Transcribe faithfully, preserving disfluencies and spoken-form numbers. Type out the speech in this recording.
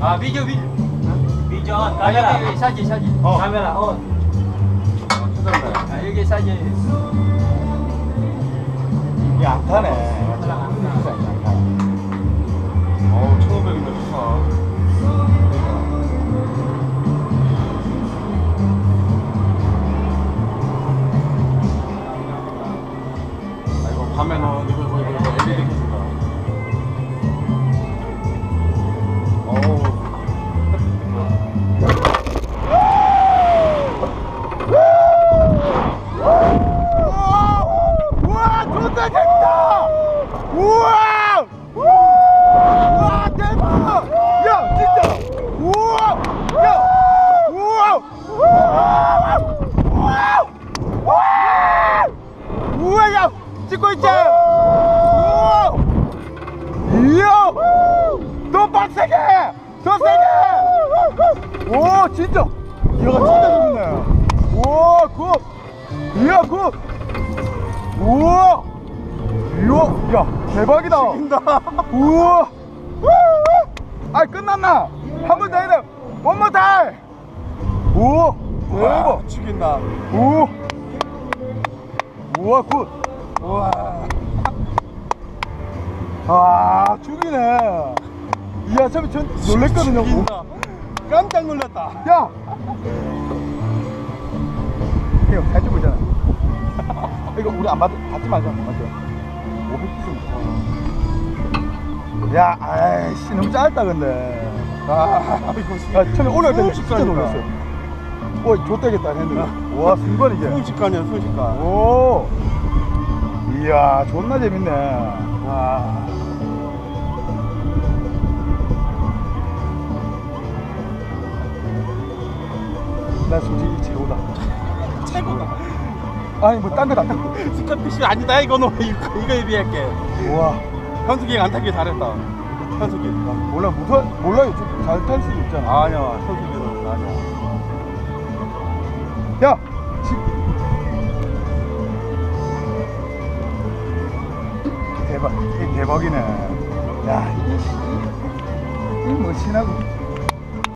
아 비디오 비디오 비전 아 카메라. 여기 여기 사진 사진 어. 카메라 어. 아 여기 사진 이게 안 타네. 어우, 천오백인데 좋다. 아이고, 밤에는 이거, 이거, 이거, 엘이디 켜준다. 어우. 우와, 좋다, 재밌다! 우와! 우와, 대박! 야, 진짜! 우와! 야! 우와! 우와! 우와! 우와! 우와, 야! 찍고 있지? 우와! 이야! 더 빡세게! 더 세게! 오, 진짜! 얘가 진짜 좋네. 우와, 굿! 이야, 굿! 우와! 이야, 야, 대박이다! 죽인다! 우와! 아, 끝났나? 한 번 더 해야 돼! One more time! 우와! 대박! 죽인다! 우와! 우와, 굿! 우와! 아, 죽이네! 이야, 참, 전 놀랬거든요. 죽인다! 깜짝 놀랐다! 야! 이거 잘 찍고 있잖아. 이거 우리 안 받, 받지 말자. 맞죠? 오백 수. 야, 아이씨, 너무 짧다, 근데. 아, 이거 야, 처음에 올라올 때 진짜 놀랐어요. 오, 좆되겠다 했는데. 와, 순간 이게. 순식간이야, 순식간. 오. 이야, 존나 재밌네. 와. 나 솔직히 최고다. 최고다. 아니 뭐 딴 거다. 스카피쉬 아니다 이거는 이거 이거에 비할게. 우와. 현숙이가 안 타길 잘했다. 현숙이. 몰라 무서 몰라요. 좀 잘 탈 수도 있잖아. 아니야 현숙이는 아니야. 야. 지... 대박. 이게 대박이네. 야. 이, 이, 이 멋지나고.